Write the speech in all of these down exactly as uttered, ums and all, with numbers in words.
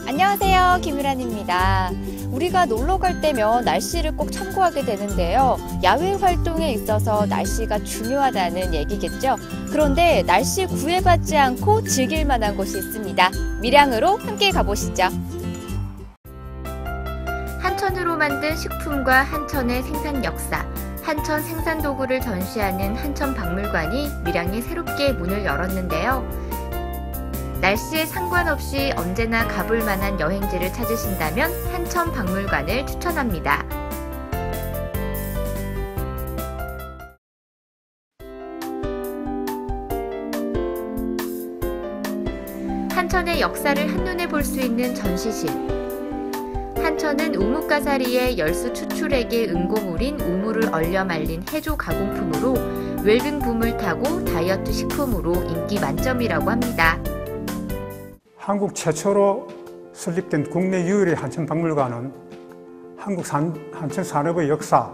안녕하세요, 김유란입니다. 우리가 놀러 갈 때면 날씨를 꼭 참고하게 되는데요. 야외 활동에 있어서 날씨가 중요하다는 얘기겠죠. 그런데 날씨 구애받지 않고 즐길 만한 곳이 있습니다. 밀양으로 함께 가보시죠. 한천으로 만든 식품과 한천의 생산 역사, 한천 생산 도구를 전시하는 한천박물관이 밀양에 새롭게 문을 열었는데요. 날씨에 상관없이 언제나 가볼 만한 여행지를 찾으신다면 한천박물관을 추천합니다. 한천의 역사를 한눈에 볼 수 있는 전시실. 한천은 우뭇가사리의 열수 추출액의 응고물인 우물을 얼려 말린 해조 가공품으로 웰빙 붐을 타고 다이어트 식품으로 인기 만점이라고 합니다. 한국 최초로 설립된 국내 유일의 한천박물관은 한국 산, 한천 산업의 역사,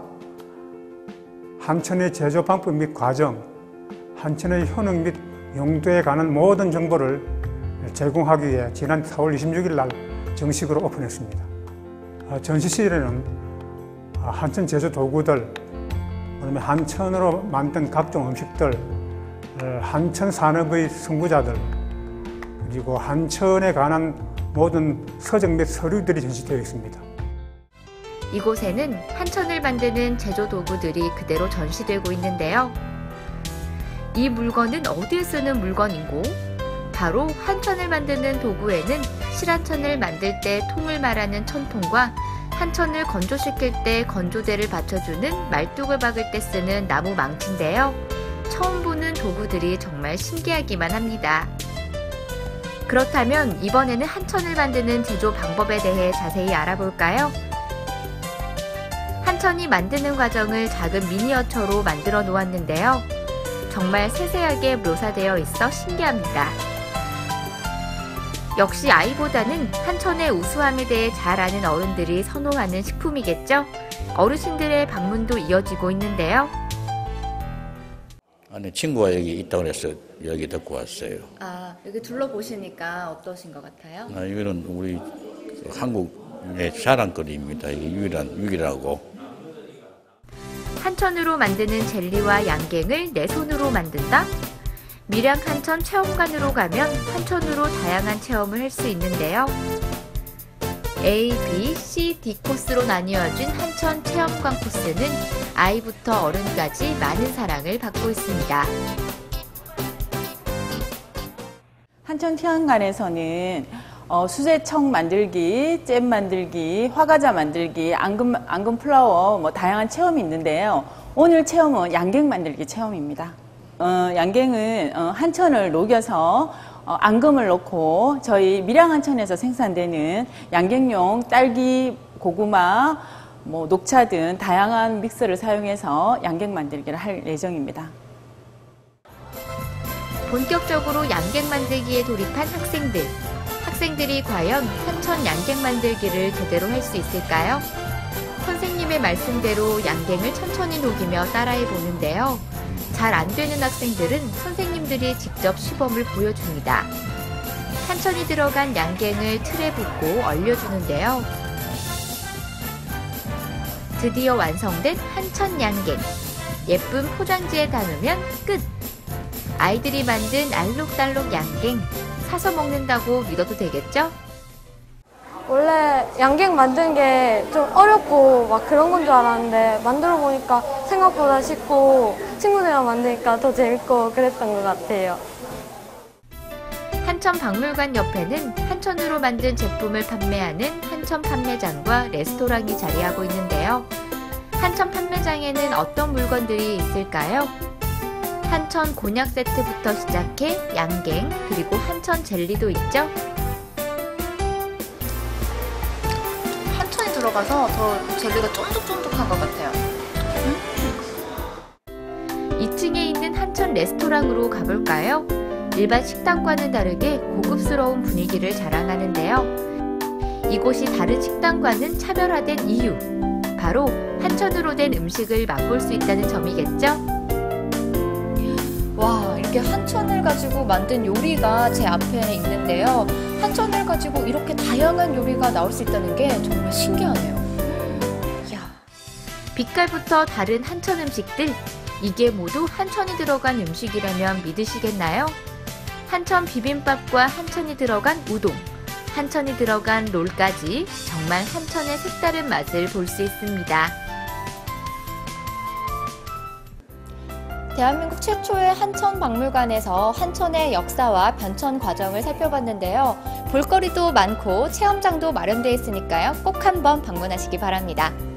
한천의 제조 방법 및 과정, 한천의 효능 및 용도에 관한 모든 정보를 제공하기 위해 지난 사월 이십육일 날 정식으로 오픈했습니다. 전시실에는 한천 제조 도구들, 그다음에 한천으로 만든 각종 음식들, 한천 산업의 선구자들, 그리고 한천에 관한 모든 서적 및 서류들이 전시되어 있습니다. 이곳에는 한천을 만드는 제조 도구들이 그대로 전시되고 있는데요. 이 물건은 어디에 쓰는 물건인고? 바로 한천을 만드는 도구에는 실한천을 만들 때 통을 말하는 천통과 한천을 건조시킬 때 건조대를 받쳐주는 말뚝을 박을 때 쓰는 나무 망치인데요. 처음 보는 도구들이 정말 신기하기만 합니다. 그렇다면 이번에는 한천을 만드는 제조 방법에 대해 자세히 알아볼까요? 한천이 만드는 과정을 작은 미니어처로 만들어 놓았는데요. 정말 세세하게 묘사되어 있어 신기합니다. 역시 아이보다는 한천의 우수함에 대해 잘 아는 어른들이 선호하는 식품이겠죠? 어르신들의 방문도 이어지고 있는데요. 아니, 친구가 여기 있다고 해서 여기 듣고 왔어요. 아, 여기 둘러보시니까 어떠신 것 같아요? 아, 이거는 우리 한국의 자랑거리입니다. 이게 유일한, 유일하고. 한천으로 만드는 젤리와 양갱을 내 손으로 만든다? 밀양 한천 체험관으로 가면 한천으로 다양한 체험을 할 수 있는데요. A, B, C, D 코스로 나뉘어진 한천 체험관 코스는 아이부터 어른까지 많은 사랑을 받고 있습니다. 한천 체험관에서는 어, 수제청 만들기, 잼 만들기, 화과자 만들기, 앙금, 앙금 플라워 뭐 다양한 체험이 있는데요. 오늘 체험은 양갱 만들기 체험입니다. 어, 양갱은 어, 한천을 녹여서 어, 앙금을 넣고 저희 밀양 한천에서 생산되는 양갱용 딸기, 고구마, 뭐 녹차 등 다양한 믹스를 사용해서 양갱 만들기를 할 예정입니다. 본격적으로 양갱 만들기에 돌입한 학생들. 학생들이 과연 한천 양갱 만들기를 제대로 할 수 있을까요? 선생님의 말씀대로 양갱을 천천히 녹이며 따라해 보는데요. 잘 안 되는 학생들은 선생님들이 직접 시범을 보여줍니다. 한천이 들어간 양갱을 틀에 붓고 얼려주는데요. 드디어 완성된 한천 양갱. 예쁜 포장지에 담으면 끝! 아이들이 만든 알록달록 양갱. 사서 먹는다고 믿어도 되겠죠? 원래 양갱 만드는 게 좀 어렵고 막 그런 건 줄 알았는데 만들어 보니까 생각보다 쉽고 친구들이랑 만드니까 더 재밌고 그랬던 것 같아요. 한천 박물관 옆에는 한천으로 만든 제품을 판매하는 한천 판매장과 레스토랑이 자리하고 있는데요. 한천 판매장에는 어떤 물건들이 있을까요? 한천 곤약 세트부터 시작해 양갱, 그리고 한천 젤리도 있죠? 한천이 들어가서 더 젤리가 쫀득쫀득한 것 같아요. 이 층에 있는 한천 레스토랑으로 가볼까요? 일반 식당과는 다르게 고급스러운 분위기를 자랑하는데요. 이곳이 다른 식당과는 차별화된 이유, 바로 한천으로 된 음식을 맛볼 수 있다는 점이겠죠? 와, 이렇게 이렇게 한천을 가지고 만든 요리가 제 앞에 있는데요. 한천을 가지고 이렇게 다양한 요리가 나올 수 있다는 게 정말 신기하네요. 이야. 빛깔부터 다른 한천 음식들, 이게 모두 한천이 들어간 음식이라면 믿으시겠나요? 한천 비빔밥과 한천이 들어간 우동, 한천이 들어간 롤까지 정말 한천의 색다른 맛을 볼 수 있습니다. 대한민국 최초의 한천 박물관에서 한천의 역사와 변천 과정을 살펴봤는데요. 볼거리도 많고 체험장도 마련되어 있으니까요. 꼭 한번 방문하시기 바랍니다.